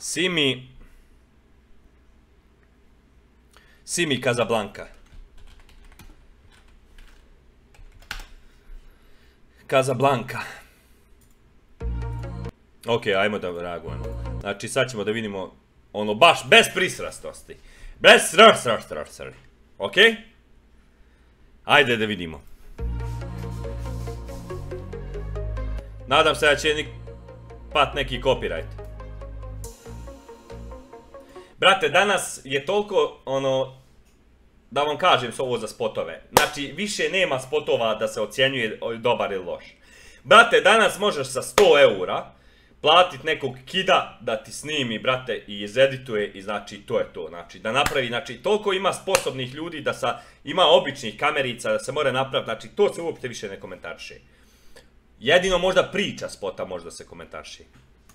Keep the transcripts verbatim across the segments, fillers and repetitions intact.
Simi... Simi Casablanca. Casablanca. Ok, ajmo da reagujemo. Znači, sad ćemo da vidimo ono baš bez prisrastosti. Bez srstrstrstrstri. Ok? Ajde da vidimo. Nadam se da će nik... pat neki copyright. Brate, danas je toliko, ono, da vam kažem ovo za spotove. Znači, više nema spotova da se ocjenjuje dobar ili loš. Brate, danas možeš sa sto eura platit nekog kida da ti snimi, brate, i izedituje i znači to je to. Znači, da napravi, znači, toliko ima sposobnih ljudi da sa, ima običnih kamerica da se mora napraviti, znači, to se uopšte više ne komentarše. Jedino možda priča spota možda se komentarši.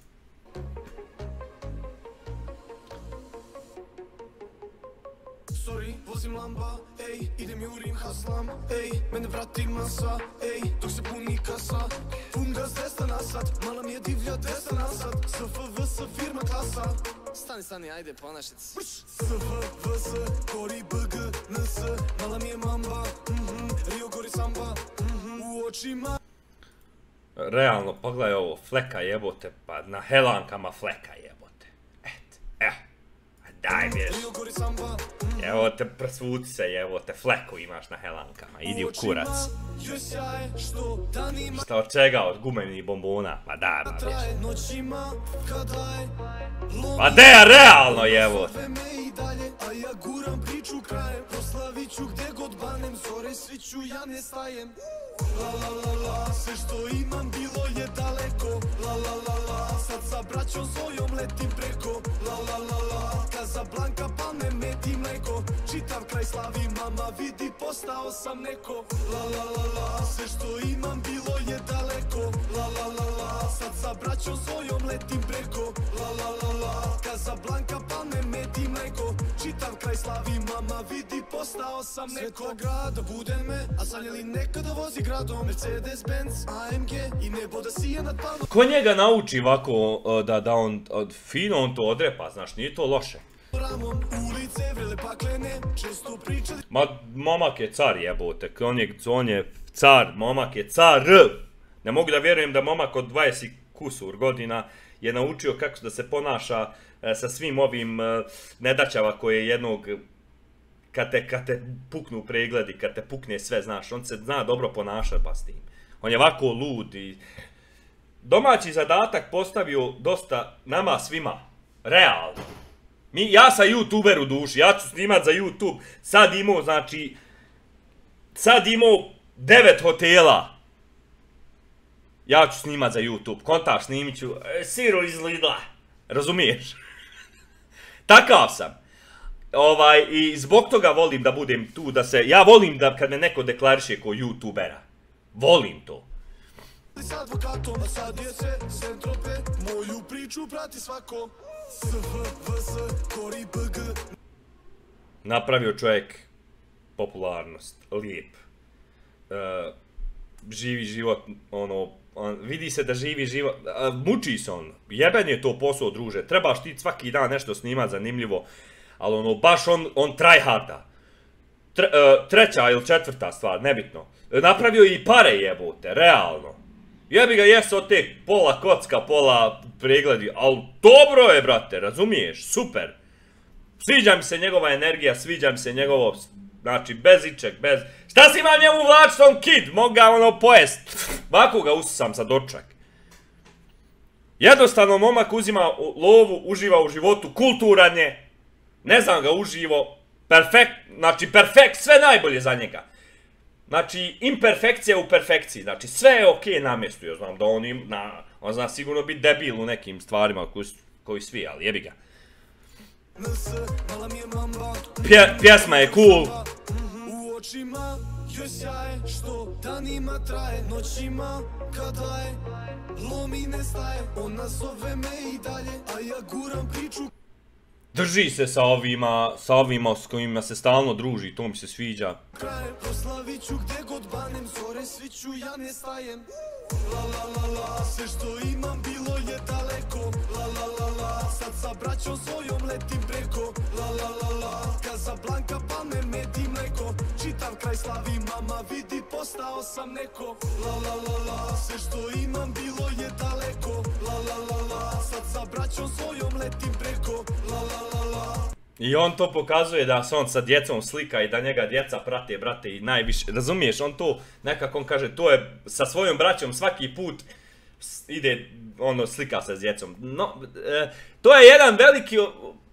Sorry, vozim lamba, ej, idem jurim haslam, ej, mene vrati masa, ej, dok se puni kasa, pun gaz dvesta na sat, mala mi je divlja dvesta na sat, S F V S firma klasa. Stani, stani, ajde, ponašaj se. S F V S, Kori, B G, N S, mala mi je mamba, mhm, Rio gori samba, mhm, u očima. Realno, pogledaj ovo, fleka jebote, pa na helankama fleka jebote. Et, evo, daj mi ješ. Evo te, presvuci se jebote, fleku imaš na helankama, idi u kurac. Šta od čega, od gumenih bombona, ma daj ma vješ. Ma deja, realno jebote. A ja guram priču krajem, proslavit ću gdje god banem, zore sviću, ja ne stajem. La la la la, sve što imam bilo je daleko. La la la la, sad sa braćom svojom letim preko. La la la la, Casablanca pa me meti mleko. Čitav kraj slavi mama, vidi postao sam neko. La la la la, sve što imam bilo je daleko. La la la la, sad sa braćom svojom letim preko. La la la la, Casablanca pa me meti mleko. Čitav kraj slavi mama, vidi postao sam neko. Svetlo grada bude me, a sanjali nekada vozi gradom. Mercedes Benz, A M G i nebo da sije nad palom. Ko njega nauči ovako da, da on fino on to odrepa, znaš, nije to loše. Ma, momak je car jebote, on je, on je car, momak je car. Ne mogu da vjerujem da momak od dvadeset kusur godina je naučio kako da se ponaša sa svim ovim nedaćava koje jednog, kad te, kad te puknu pregledi, kad te pukne sve, znaš, on se zna dobro ponašati pa s tim. On je ovako lud i... Domaći zadatak postavio dosta nama svima, realno. Mi, ja sam youtuber u duši, ja ću snimat za YouTube, sad imao, znači, sad imao devet hotela. Ja ću snimat za YouTube, kontaš, snimit ću, e, Siro iz Lidla, razumiješ? Takav sam. Ovaj, i zbog toga volim da budem tu, da se, ja volim da kad me neko deklariše kao youtubera. Volim to. Moju priču prati svako. Napravio čovjek popularnost, lijep. E, živi život, ono, on, vidi se da živi život, a, muči se on, jeben je to posao, druže, trebaš ti svaki dan nešto snimat zanimljivo, ali ono, baš on, on tryharda. Tre, uh, treća ili četvrta stvar, nebitno. Napravio i pare jebote, realno. Jebi ga, jesu od te pola kocka, pola pregledi, ali dobro je, brate, razumiješ, super. Sviđa mi se njegova energija, sviđa mi se njegovo, znači, bez ičeg, bez... Šta si imam njemu vlač, on kid, mogu ga ono pojest. Ovako ga usisam za dočak. Jednostavno, momak uzima lovu, uživa u životu, kulturan je. Ne znam ga uživo, perfekt, znači perfekt, sve najbolje za njega. Znači, imperfekcija u perfekciji, znači sve je okej na mjestu, ja znam da on im, na, on zna sigurno biti debil u nekim stvarima koji, koji svi, ali jebi ga. Pje, pjesma je cool. Drži se sa ovima, sa ovima s kojima se stalno druži, to mi se sviđa. La la la la, sve što imam bilo je daleko. La la la la, sad sa braćom svojom letim preko. La la la la, Casablanca pa me med i mleko. Čitav kraj slavi mama, vidi postao sam neko. La la la la, sve što imam bilo je daleko. La la la la, sad sa braćom svojom letim preko. La la la la. I on to pokazuje da se on sa djecom slika i da njega djeca prate, brate, i najviše, razumiješ, on to nekako on kaže, to je sa svojom braćom svaki put ide, ono, slika se s djecom. No, e, to je jedan veliki e,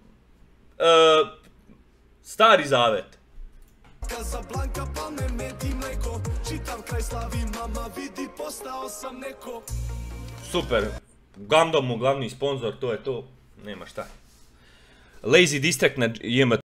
stari zavet. Casablanca pa me med i mleko. Čitav kraj slavi mama, vidi postao sam neko. Super, Gundam mu glavni sponzor, to je to, nema šta. Lazy Distract na J M